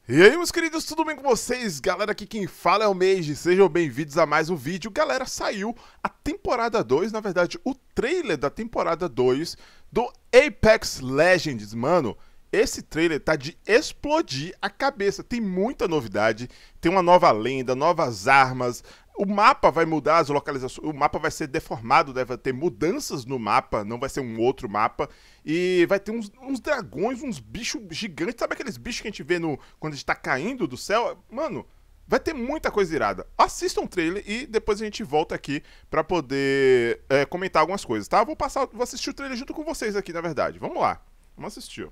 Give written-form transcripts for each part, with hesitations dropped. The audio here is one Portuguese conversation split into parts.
E aí, meus queridos, tudo bem com vocês? Galera, aqui quem fala é o Mage, sejam bem-vindos a mais um vídeo. Galera, saiu a temporada 2, na verdade, o trailer da temporada 2 do Apex Legends, mano. Esse trailer tá de explodir a cabeça, tem muita novidade, tem uma nova lenda, novas armas, o mapa vai mudar, as localizações, o mapa vai ser deformado, deve ter mudanças no mapa, não vai ser um outro mapa, e vai ter uns dragões, uns bichos gigantes, sabe aqueles bichos que a gente vê quando a gente tá caindo do céu? Mano, vai ter muita coisa irada. Assistam o trailer e depois a gente volta aqui pra poder comentar algumas coisas, tá? Vou assistir o trailer junto com vocês aqui, na verdade. Vamos lá, vamos assistir.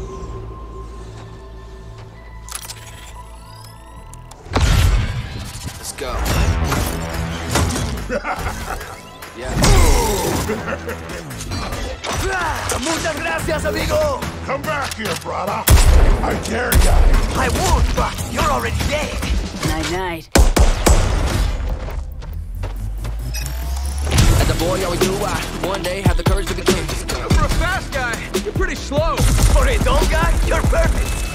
Let's go. Yeah. Muchas gracias, amigo. Come back here, brother. I dare ya. I won't, but you're already dead. Night night. As a boy, always knew I one day had the courage to be king. For a fast guy, you're pretty slow. For a dull guy, you're perfect.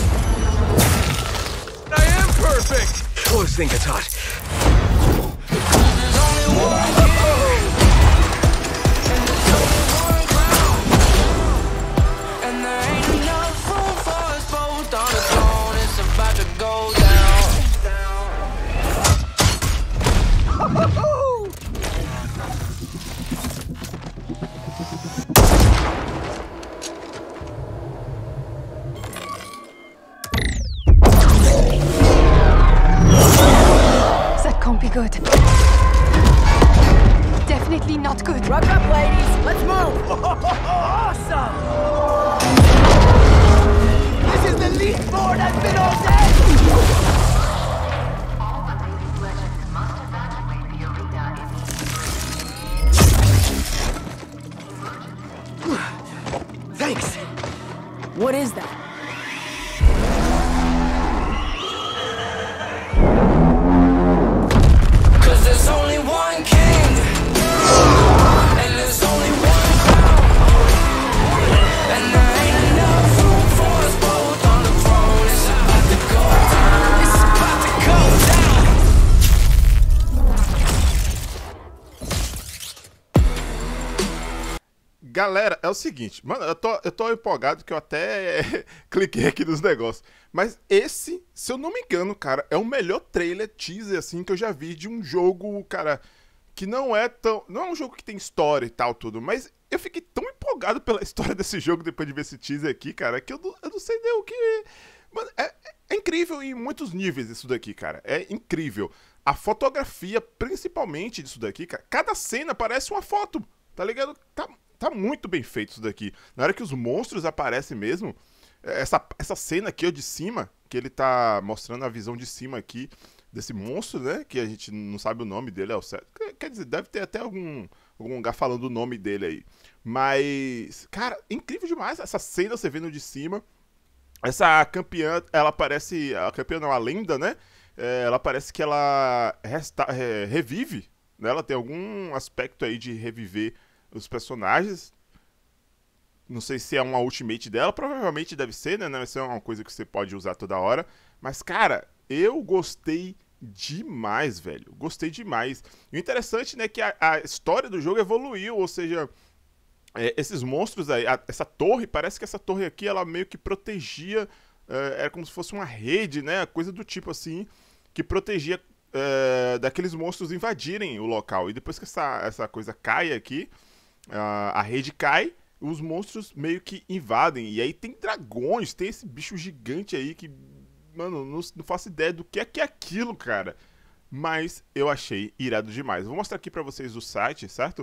I am perfect. Close thing gets hot. And there ain't enough room for us both on the throne. It's about to go down. That can't be good. Definitely not good. Rock up, ladies. Let's move. Awesome. This is the least bored I've been all day. Thanks. What is that? Cause there's only one king. And there's only one crown. And there ain't enough room for us both on the throne. It's about to go down. It's about to go down. Galera, é o seguinte, mano, eu tô empolgado que eu até cliquei aqui nos negócios. Mas esse, se eu não me engano, cara, é o melhor trailer teaser, assim, que eu já vi de um jogo, cara, que não é tão... Não é um jogo que tem história e tal, tudo, mas eu fiquei tão empolgado pela história desse jogo depois de ver esse teaser aqui, cara, que eu não sei nem o que... Mano, é incrível em muitos níveis isso daqui, cara, é incrível. A fotografia, principalmente disso daqui, cara, cada cena parece uma foto, tá ligado? Tá muito bem feito isso daqui. Na hora que os monstros aparecem mesmo, essa cena aqui, ó, de cima, que ele tá mostrando a visão de cima aqui desse monstro, né? Que a gente não sabe o nome dele, é o certo. Quer dizer, deve ter até algum lugar falando o nome dele aí. Mas, cara, incrível demais essa cena você vendo de cima. Essa campeã, ela parece... A campeã não, a lenda, né? Ela parece que ela revive, né? Ela tem algum aspecto aí de reviver os personagens. Não sei se é uma ultimate dela, provavelmente deve ser, né? Não vai ser uma coisa que você pode usar toda hora. Mas, cara, eu gostei demais, velho. Gostei demais. E o interessante, né, que a história do jogo evoluiu, ou seja, esses monstros aí, essa torre, parece que essa torre aqui, ela meio que protegia, era como se fosse uma rede, né? Coisa do tipo assim, que protegia daqueles monstros invadirem o local. E depois que essa coisa cai aqui, a rede cai, os monstros meio que invadem. E aí tem dragões, tem esse bicho gigante aí que, mano, não faço ideia do que é aquilo, cara. Mas eu achei irado demais. Vou mostrar aqui pra vocês o site, certo?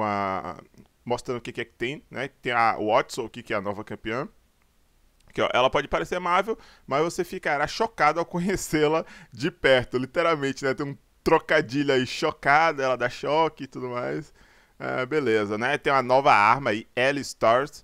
Mostrando o que é que tem, né? Tem a Watson aqui, que é a nova campeã. Aqui, ó, ela pode parecer amável, mas você ficará chocado ao conhecê-la de perto, literalmente, né? Tem um trocadilho aí, chocada, ela dá choque e tudo mais. Beleza, né? Tem uma nova arma aí, L-Stars.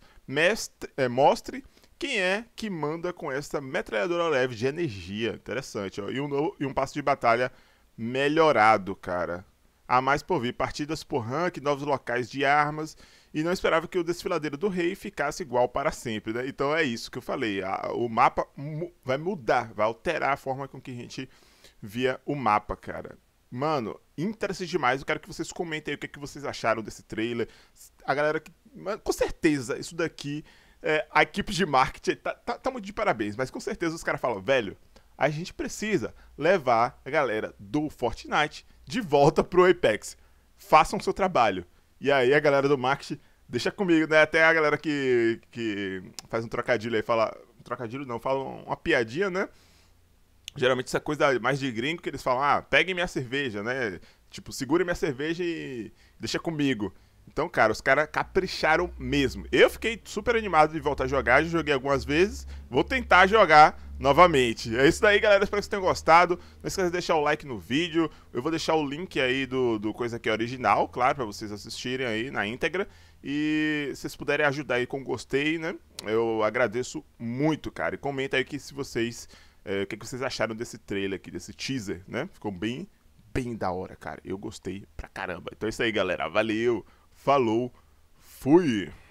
Mostre quem é que manda com essa metralhadora leve de energia. Interessante, ó. E um passo de batalha melhorado, cara. Há mais por vir. Partidas por rank, novos locais de armas e não esperava que o Desfiladeiro do Rei ficasse igual para sempre, né? Então é isso que eu falei, o mapa vai mudar, vai alterar a forma com que a gente via o mapa, cara. Mano, interessante demais, eu quero que vocês comentem aí o que, é que vocês acharam desse trailer. A galera que... Mano, com certeza, isso daqui, a equipe de marketing tá muito de parabéns, mas com certeza os caras falam, velho, a gente precisa levar a galera do Fortnite de volta pro Apex. Façam o seu trabalho. E aí a galera do marketing, deixa comigo, né? Até a galera que faz um trocadilho aí, fala... Um trocadilho não, fala uma piadinha, né? Geralmente isso é coisa mais de gringo, que eles falam, peguem minha cerveja, né? Tipo, segure minha cerveja e deixa comigo. Então, cara, os caras capricharam mesmo. Eu fiquei super animado de voltar a jogar, já joguei algumas vezes, vou tentar jogar novamente. É isso daí, galera, espero que vocês tenham gostado. Não esqueça de deixar o like no vídeo, eu vou deixar o link aí do coisa que é original, claro, pra vocês assistirem aí na íntegra. E se vocês puderem ajudar aí com gostei, né? Eu agradeço muito, cara. E comenta aí que se vocês... o que vocês acharam desse trailer aqui, desse teaser, né? Ficou bem da hora, cara. Eu gostei pra caramba. Então é isso aí, galera. Valeu, falou, fui!